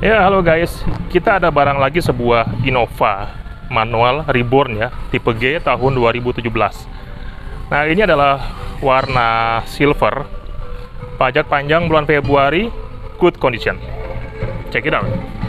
Ya, halo guys. Kita ada barang lagi, sebuah Innova manual reborn ya, tipe G tahun 2017. Nah, ini adalah warna silver. Pajak panjang bulan Februari, good condition. Check it out.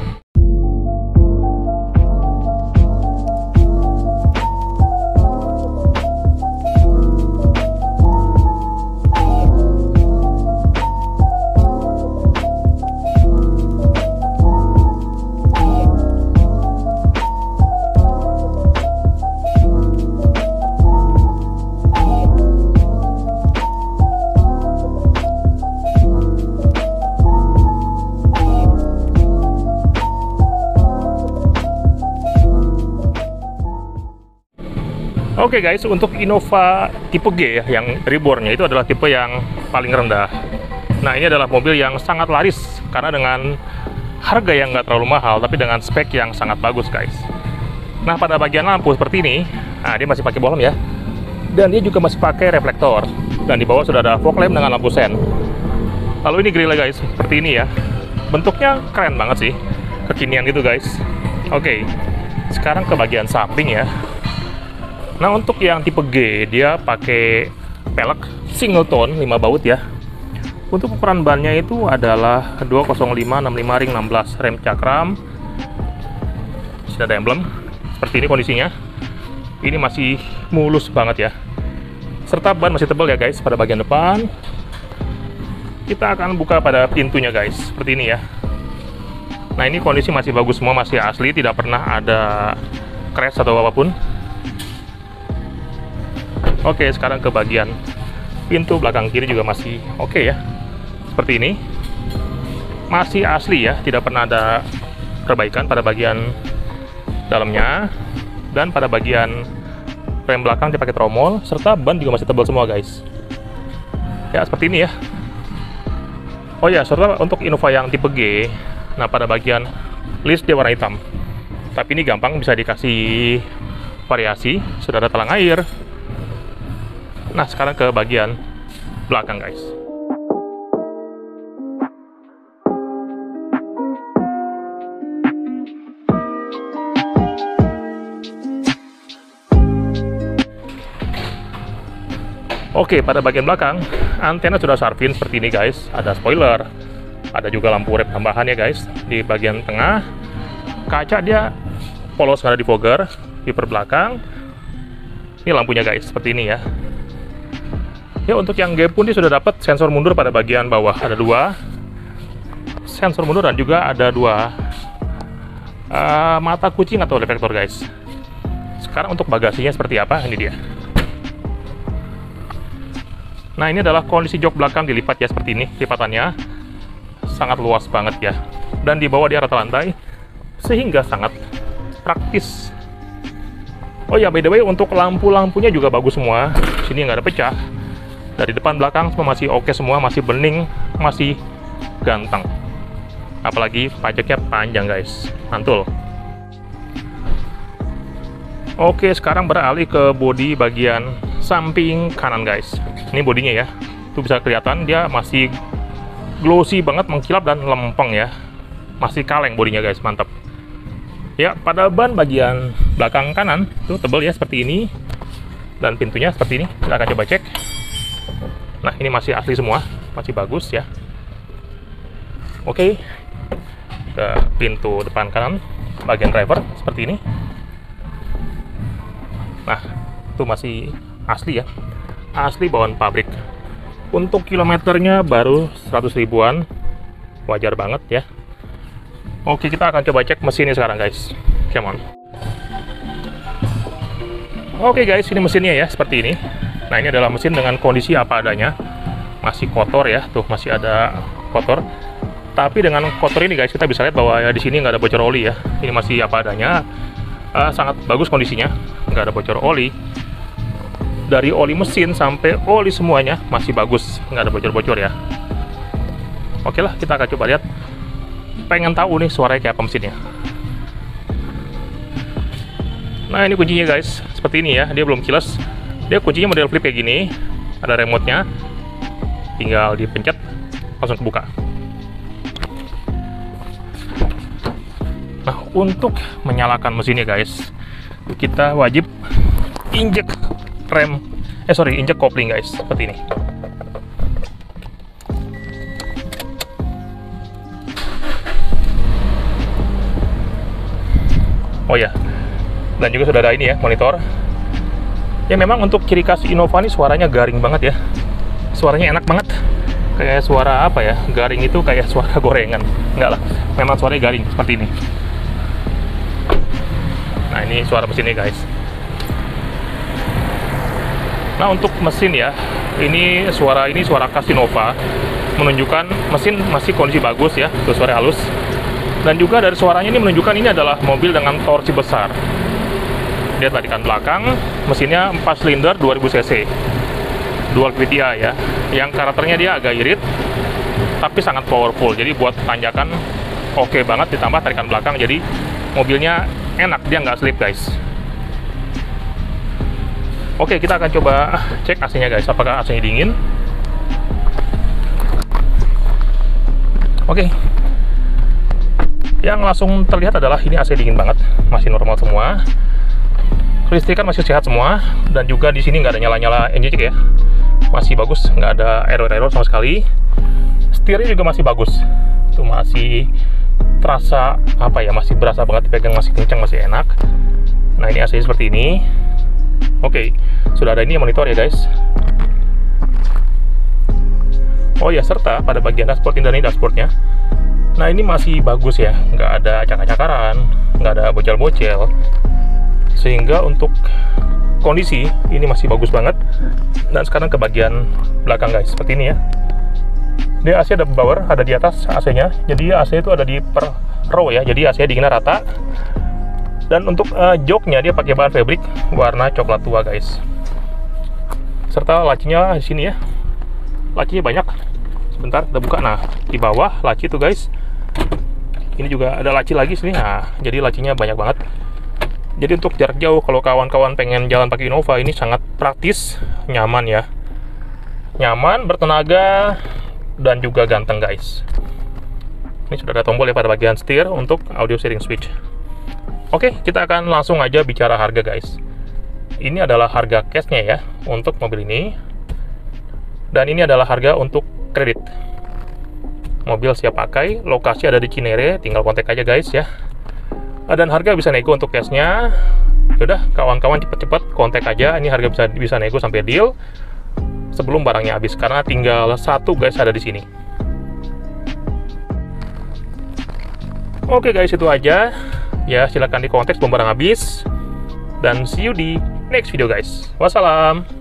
Oke guys, untuk Innova tipe G ya, yang reborn-nya itu adalah tipe yang paling rendah. Nah, ini adalah mobil yang sangat laris karena dengan harga yang nggak terlalu mahal, tapi dengan spek yang sangat bagus guys. Nah, pada bagian lampu seperti ini, nah dia masih pakai bohlam ya, dan dia juga masih pakai reflektor. Dan di bawah sudah ada fog lamp dengan lampu sen. Lalu ini grillnya guys, seperti ini ya. Bentuknya keren banget sih, kekinian gitu guys. Oke, sekarang ke bagian samping ya. Nah, untuk yang tipe G, dia pakai pelek single tone 5 baut ya. Untuk ukuran bannya itu adalah 205/65 ring 16, rem cakram. Sudah ada emblem. Seperti ini kondisinya. Ini masih mulus banget ya. Serta ban masih tebal ya guys pada bagian depan. Kita akan buka pada pintunya guys, seperti ini ya. Nah, ini kondisi masih bagus semua, masih asli, tidak pernah ada crash atau apapun. Oke, sekarang ke bagian pintu belakang kiri juga masih oke ya. Seperti ini. Masih asli ya, tidak pernah ada perbaikan pada bagian dalamnya. Dan pada bagian rem belakang dia pakai tromol, serta ban juga masih tebal semua guys. Ya, seperti ini ya. Oh ya, serta untuk Innova yang tipe G, nah pada bagian list dia warna hitam. Tapi ini gampang, bisa dikasih variasi, sudah ada talang air. Nah, sekarang ke bagian belakang guys. Oke, pada bagian belakang antena sudah Sharvin seperti ini guys. Ada spoiler, ada juga lampu rep tambahan ya guys. Di bagian tengah kaca dia polos, nggak ada defogger. Wiper belakang, ini lampunya guys, seperti ini ya. Ya, untuk yang G pun dia sudah dapat sensor mundur pada bagian bawah, ada 2 sensor mundur dan juga ada 2 mata kucing atau reflektor guys. Sekarang untuk bagasinya seperti apa, ini dia. Nah, ini adalah kondisi jok belakang dilipat ya, seperti ini lipatannya sangat luas banget ya, dan di bawah dia rata lantai sehingga sangat praktis. Oh ya, by the way, untuk lampu-lampunya juga bagus semua, sini nggak ada pecah. Dari depan belakang semua masih oke semua, masih bening, masih ganteng. Apalagi pajaknya panjang guys, mantul. Oke, sekarang beralih ke bodi bagian samping kanan guys. Ini bodinya ya, itu bisa kelihatan dia masih glossy banget, mengkilap dan lempeng ya. Masih kaleng bodinya guys, mantap. Ya, pada ban bagian belakang kanan itu tebal ya, seperti ini. Dan pintunya seperti ini, kita akan coba cek. Nah, ini masih asli semua, masih bagus ya. Oke, ke pintu depan kanan bagian driver seperti ini. Nah, itu masih asli ya, asli bawaan pabrik. Untuk kilometernya baru 100 ribuan, wajar banget ya. Oke, kita akan coba cek mesinnya sekarang guys. Come on. Oke guys, ini mesinnya ya, seperti ini. Nah, ini adalah mesin dengan kondisi apa adanya. Masih kotor ya, tuh masih ada kotor. Tapi dengan kotor ini guys, kita bisa lihat bahwa ya di sini nggak ada bocor oli ya. Ini masih apa adanya. Sangat bagus kondisinya, nggak ada bocor oli. Dari oli mesin sampai oli semuanya masih bagus, nggak ada bocor-bocor ya. Oke lah, kita akan coba lihat. Pengen tahu nih suaranya kayak apa mesinnya. Nah, ini kuncinya guys, seperti ini ya, dia belum kiles. Dia kuncinya model flip kayak gini, ada remote-nya, tinggal dipencet langsung kebuka. Nah, untuk menyalakan mesinnya guys, kita wajib injek injek kopling guys, seperti ini. Oh ya, dan juga sudah ada ini ya, monitor. Ya memang untuk ciri khas Innova ini suaranya garing banget ya. Suaranya enak banget. Kayak suara apa ya? Garing itu kayak suara gorengan. Enggak lah, memang suaranya garing seperti ini. Nah, ini suara mesinnya guys. Nah, untuk mesin ya, ini suara khas Innova, menunjukkan mesin masih kondisi bagus ya, tuh suara halus. Dan juga dari suaranya ini menunjukkan ini adalah mobil dengan torsi besar. Lihat tarikan belakang, mesinnya 4 silinder 2000 cc, dual VTI ya. Yang karakternya dia agak irit, tapi sangat powerful. Jadi buat tanjakan oke banget, ditambah tarikan belakang, jadi mobilnya enak, dia nggak slip guys. Oke, kita akan coba cek AC-nya guys, apakah AC-nya dingin. Oke. Yang langsung terlihat adalah ini AC dingin banget, masih normal semua. Kelistrikan masih sehat semua, dan juga di sini nggak ada nyala-nyala engine ya, masih bagus, nggak ada error-error sama sekali. Setirnya juga masih bagus, itu masih terasa apa ya, masih berasa banget dipegang, masih kencang, masih enak. Nah, ini AC seperti ini. Oke, sudah ada ini monitor ya guys. Oh ya, serta pada bagian dashboard, ini dashboardnya. Nah, ini masih bagus ya, nggak ada cakar-cakaran, nggak ada bocel-bocel, sehingga untuk kondisi ini masih bagus banget. Dan sekarang ke bagian belakang guys, seperti ini ya. Dia AC ada blower, ada di atas AC-nya, jadi AC itu ada di per row ya, jadi AC dinginnya rata. Dan untuk joknya dia pakai bahan fabric warna coklat tua guys. Serta lacinya di sini ya, lacinya banyak. Sebentar kita buka. Nah, di bawah laci itu guys, ini juga ada laci lagi sini. Nah, jadi lacinya banyak banget. Jadi untuk jarak jauh, kalau kawan-kawan pengen jalan pakai Innova, ini sangat praktis, nyaman ya. Nyaman, bertenaga, dan juga ganteng guys. Ini sudah ada tombol ya pada bagian setir untuk audio steering switch. Oke, kita akan langsung aja bicara harga guys. Ini adalah harga cashnya ya untuk mobil ini. Dan ini adalah harga untuk kredit. Mobil siap pakai, lokasi ada di Cinere, tinggal kontak aja guys ya. Dan harga bisa nego untuk cashnya. Yaudah, kawan-kawan cepet-cepet kontak aja. Ini harga bisa nego sampai deal sebelum barangnya habis, karena tinggal satu guys ada di sini. Oke guys, itu aja ya, silahkan di kontak sebelum barang habis, dan see you di next video guys. Wassalam.